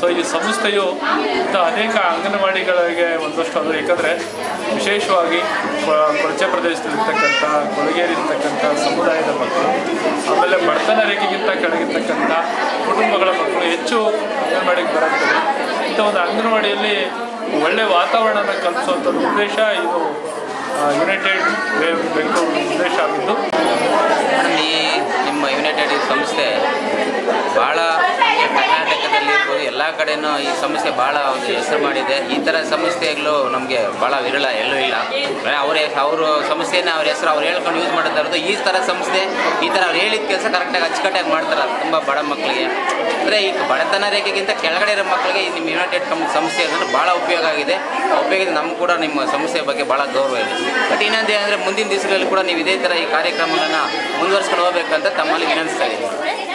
So ಈ ಸಂಸ್ಥೆಯು ಇಂಥ ಅನೇಕ ಅಂಗನವಾಡಿಗಳಿಗೆ ಒಂದಷ್ಟು ಅದು ಏಕೆಂದರೆ ವಿಶೇಷವಾಗಿ ಕೊಳಚೆ ಪ್ರದೇಶದಲ್ಲಿರ್ತಕ್ಕಂಥ ಕೊಳಗೇರಿರ್ತಕ್ಕಂಥ ಸಮುದಾಯದ ಮಕ್ಕಳು, ಆಮೇಲೆ ಬಡತನ ರೇಖೆಗಿಂತ ಕೆಳಗಿರ್ತಕ್ಕಂಥ ಕುಟುಂಬಗಳ ಮಕ್ಕಳು ಹೆಚ್ಚು ಅಂಗನವಾಡಿಗೆ ಬರುತ್ತದೆ. ಇಂಥ ಒಂದು ಅಂಗನವಾಡಿಯಲ್ಲಿ ಒಳ್ಳೆಯ ವಾತಾವರಣನ ಕಲ್ಪಿಸುವಂಥದ್ದು ಉದ್ದೇಶ ಇದು ಯುನೈಟೆಡ್ ವೇ ಬೆಂಗಳೂರು ಉದ್ದೇಶ ಆಗಿದ್ದು. ನಿಮ್ಮ ಯುನೈಟೆಡ್ ಸಂಸ್ಥೆ ಭಾಳ ಕರ್ನಾಟಕದಲ್ಲಿ ಇರ್ಬೋದು ಎಲ್ಲ ಕಡೆಯೂ ಈ ಸಂಸ್ಥೆ ಭಾಳ ಒಂದು ಹೆಸರು ಮಾಡಿದೆ. ಈ ಥರ ಸಂಸ್ಥೆಗಳು ನಮಗೆ ಭಾಳ ವಿರಳ, ಎಲ್ಲೂ ಇಲ್ಲ. ಅವರು ಸಂಸ್ಥೆಯನ್ನು ಅವ್ರ ಹೆಸರು ಅವ್ರು ಹೇಳ್ಕೊಂಡು ಯೂಸ್ ಮಾಡ್ತಾ ಇರೋದು. ಈ ಥರ ಸಂಸ್ಥೆ ಈ ಥರ ಅವ್ರು ಹೇಳಿದ ಕೆಲಸ ಕರೆಕ್ಟಾಗಿ ಅಚ್ಚುಕಟ್ಟಾಗಿ ಮಾಡ್ತಾರೆ ತುಂಬ ಬಡ ಮಕ್ಕಳಿಗೆ. ಅಂದರೆ ಈಗ ಬಡತನ ರೇಖೆಗಿಂತ ಕೆಳಗಡೆ ಇರೋ ಮಕ್ಕಳಿಗೆ ನಿಮ್ಮ ಯುನೈಟೆಡ್ ಸಂಸ್ಥೆ ಅದನ್ನು ಭಾಳ ಉಪಯೋಗ ಆಗಿದೆ. ಉಪಯೋಗ ನಮ್ಗೆ ಕೂಡ ನಿಮ್ಮ ಸಂಸ್ಥೆ ಬಗ್ಗೆ ಭಾಳ ಗೌರವ ಇದೆ. ಬಟ್ ಇನ್ನೊಂದು ಏನಂದರೆ ಮುಂದಿನ ದಿವಸಗಳಲ್ಲಿ ಕೂಡ ನೀವು ಇದೇ ಥರ ಈ ಕಾರ್ಯಕ್ರಮಗಳನ್ನು ಮುಂದುವರ್ಸ್ಕೊಂಡು ಹೋಗ್ಬೇಕಂತ ತಮ್ಮಲ್ಲಿ ವಿನಂತಿಸ್ತಾ ಇದ್ದೀನಿ.